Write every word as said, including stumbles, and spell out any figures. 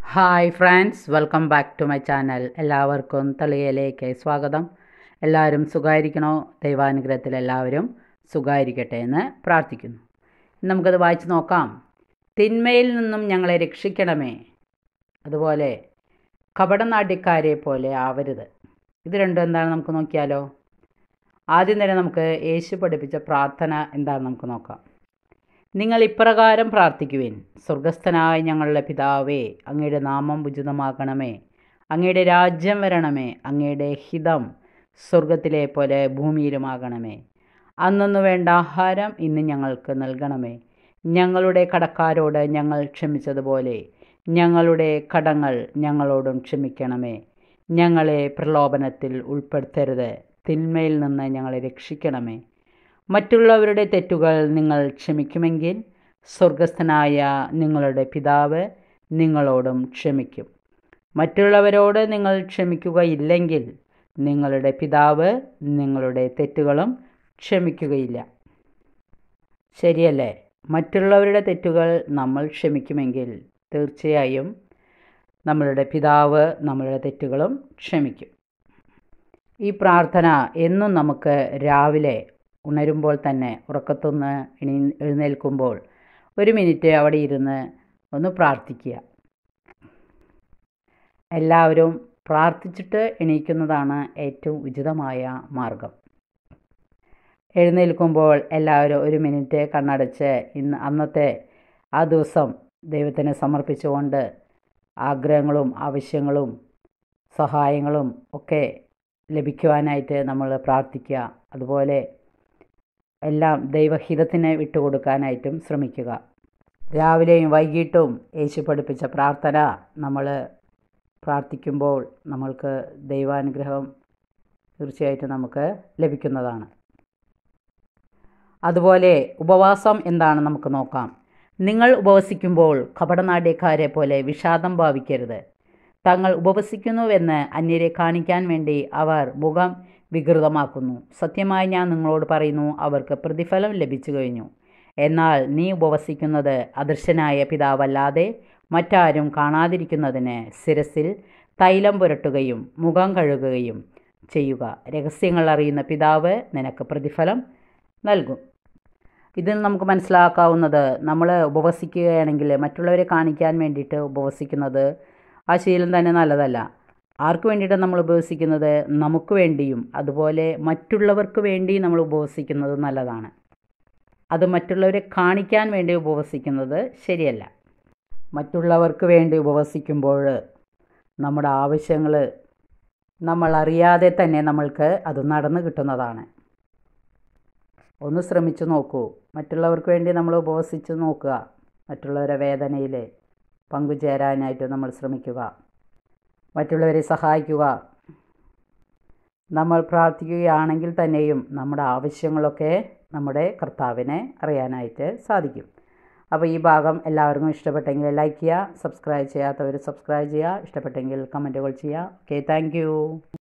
Hi friends, welcome back to my channel. എല്ലാവർക്കും തളികയിലേക്ക് സ്വാഗതം. എല്ലാവരും സുഖമായിരിക്കണോ? ദൈവാനുഗ്രഹത്തിൽ എല്ലാവരും സുഖമായിരിക്കട്ടെ എന്ന് പ്രാർത്ഥിക്കുന്നു. നമുക്കത് വായിച്ച് നോക്കാം. തിന്മയിൽ നിന്നും ഞങ്ങളെ രക്ഷിക്കണമേ, അതുപോലെ കപടനാട്യക്കാരെ പോലെ ആവരുത്. ഇത് രണ്ടും എന്താണ് നമുക്ക് നോക്കിയാലോ. ആദ്യം തന്നെ നമുക്ക് യേശു പഠിപ്പിച്ച പ്രാർത്ഥന എന്താണെന്ന് നമുക്ക് നോക്കാം. നിങ്ങൾ ഇപ്രകാരം പ്രാർത്ഥിക്കുവിൻ: സ്വർഗസ്ഥനായ ഞങ്ങളുടെ പിതാവേ, അങ്ങയുടെ നാമം ഉചിതമാക്കണമേ, അങ്ങയുടെ രാജ്യം വരണമേ, അങ്ങയുടെ ഹിതം സ്വർഗത്തിലെ പോലെ ഭൂമിയിലുമാകണമേ. അന്നൊന്നു വേണ്ട ആഹാരം ഇന്ന് ഞങ്ങൾക്ക് നൽകണമേ. ഞങ്ങളുടെ കടക്കാരോട് ഞങ്ങൾ ക്ഷമിച്ചതുപോലെ ഞങ്ങളുടെ കടങ്ങൾ ഞങ്ങളോടും ക്ഷമിക്കണമേ. ഞങ്ങളെ പ്രലോഭനത്തിൽ ഉൾപ്പെടുത്തരുത്, തിന്മയിൽ നിന്ന് ഞങ്ങളെ രക്ഷിക്കണമേ. മറ്റുള്ളവരുടെ തെറ്റുകൾ നിങ്ങൾ ക്ഷമിക്കുമെങ്കിൽ സ്വർഗസ്ഥനായ നിങ്ങളുടെ പിതാവ് നിങ്ങളോടും ക്ഷമിക്കും. മറ്റുള്ളവരോട് നിങ്ങൾ ക്ഷമിക്കുകയില്ലെങ്കിൽ നിങ്ങളുടെ പിതാവ് നിങ്ങളുടെ തെറ്റുകളും ക്ഷമിക്കുകയില്ല. ശരിയല്ലേ? മറ്റുള്ളവരുടെ തെറ്റുകൾ നമ്മൾ ക്ഷമിക്കുമെങ്കിൽ തീർച്ചയായും നമ്മളുടെ പിതാവ് നമ്മളുടെ തെറ്റുകളും ക്ഷമിക്കും. ഈ പ്രാർത്ഥന എന്നും നമുക്ക് രാവിലെ ഉണരുമ്പോൾ തന്നെ, ഉറക്കത്തുനിന്ന് എണീ എഴുന്നേൽക്കുമ്പോൾ ഒരു മിനിറ്റ് അവിടെ ഇരുന്ന് ഒന്ന് പ്രാർത്ഥിക്കുക. എല്ലാവരും പ്രാർത്ഥിച്ചിട്ട് എണീക്കുന്നതാണ് ഏറ്റവും ഉചിതമായ മാർഗം. എഴുന്നേൽക്കുമ്പോൾ എല്ലാവരും ഒരു മിനിറ്റ് കണ്ണടച്ച് ഇന്ന് അന്നത്തെ ആ ദിവസം ദൈവത്തിന് സമർപ്പിച്ചുകൊണ്ട് ആഗ്രഹങ്ങളും ആവശ്യങ്ങളും സഹായങ്ങളും ഒക്കെ ലഭിക്കുവാനായിട്ട് നമ്മൾ പ്രാർത്ഥിക്കുക. അതുപോലെ എല്ലാം ദൈവഹിതത്തിന് വിട്ടുകൊടുക്കാനായിട്ടും ശ്രമിക്കുക. രാവിലെയും വൈകിട്ടും യേശു പഠിപ്പിച്ച പ്രാർത്ഥന നമ്മൾ പ്രാർത്ഥിക്കുമ്പോൾ നമ്മൾക്ക് ദൈവാനുഗ്രഹം തീർച്ചയായിട്ടും നമുക്ക് ലഭിക്കുന്നതാണ്. അതുപോലെ ഉപവാസം എന്താണ് നമുക്ക് നോക്കാം. നിങ്ങൾ ഉപവസിക്കുമ്പോൾ കപടനാട്യക്കാരെ പോലെ വിഷാദം ഭാവിക്കരുത്. തങ്ങൾ ഉപവസിക്കുന്നുവെന്ന് അന്യരെ കാണിക്കാൻ വേണ്ടി അവർ മുഖം വികൃതമാക്കുന്നു. സത്യമായി ഞാൻ നിങ്ങളോട് പറയുന്നു, അവർക്ക് പ്രതിഫലം ലഭിച്ചു കഴിഞ്ഞു. എന്നാൽ നീ ഉപവസിക്കുന്നത് അദൃശ്യനായ പിതാവല്ലാതെ മറ്റാരും കാണാതിരിക്കുന്നതിന് ശിരസിൽ തൈലം പുരട്ടുകയും മുഖം കഴുകുകയും ചെയ്യുക. രഹസ്യങ്ങൾ അറിയുന്ന പിതാവ് നിനക്ക് പ്രതിഫലം നൽകും. ഇതിൽ നമുക്ക് മനസ്സിലാക്കാവുന്നത്, നമ്മൾ ഉപവസിക്കുകയാണെങ്കിൽ മറ്റുള്ളവരെ കാണിക്കാൻ വേണ്ടിയിട്ട് ഉപവസിക്കുന്നത് ആ ശീലം തന്നെ നല്ലതല്ല. ആർക്ക് വേണ്ടിയിട്ടാണ് നമ്മൾ ഉപവസിക്കുന്നത്? നമുക്ക് വേണ്ടിയും അതുപോലെ മറ്റുള്ളവർക്ക് വേണ്ടി നമ്മൾ ഉപവസിക്കുന്നത് നല്ലതാണ്. അത് മറ്റുള്ളവരെ കാണിക്കാൻ വേണ്ടി ഉപവസിക്കുന്നത് ശരിയല്ല. മറ്റുള്ളവർക്ക് വേണ്ടി ഉപവസിക്കുമ്പോൾ നമ്മുടെ ആവശ്യങ്ങൾ നമ്മൾ അറിയാതെ തന്നെ നമ്മൾക്ക് അത് നടന്നു കിട്ടുന്നതാണ്. ഒന്ന് ശ്രമിച്ചു നോക്കൂ. മറ്റുള്ളവർക്ക് വേണ്ടി നമ്മൾ ഉപവസിച്ച് നോക്കുക. മറ്റുള്ളവരുടെ വേദനയിൽ പങ്കുചേരാനായിട്ട് നമ്മൾ ശ്രമിക്കുക. മറ്റുള്ളവരെ സഹായിക്കുക. നമ്മൾ പ്രാർത്ഥിക്കുകയാണെങ്കിൽ തന്നെയും നമ്മുടെ ആവശ്യങ്ങളൊക്കെ നമ്മുടെ കർത്താവിനെ അറിയാനായിട്ട് സാധിക്കും. അപ്പോൾ ഈ ഭാഗം എല്ലാവർക്കും ഇഷ്ടപ്പെട്ടെങ്കിൽ ലൈക്ക് ചെയ്യുക, സബ്സ്ക്രൈബ് ചെയ്യാത്തവർ സബ്സ്ക്രൈബ് ചെയ്യുക, ഇഷ്ടപ്പെട്ടെങ്കിൽ കമൻറ്റുകൾ ചെയ്യുക. Okay, thank U.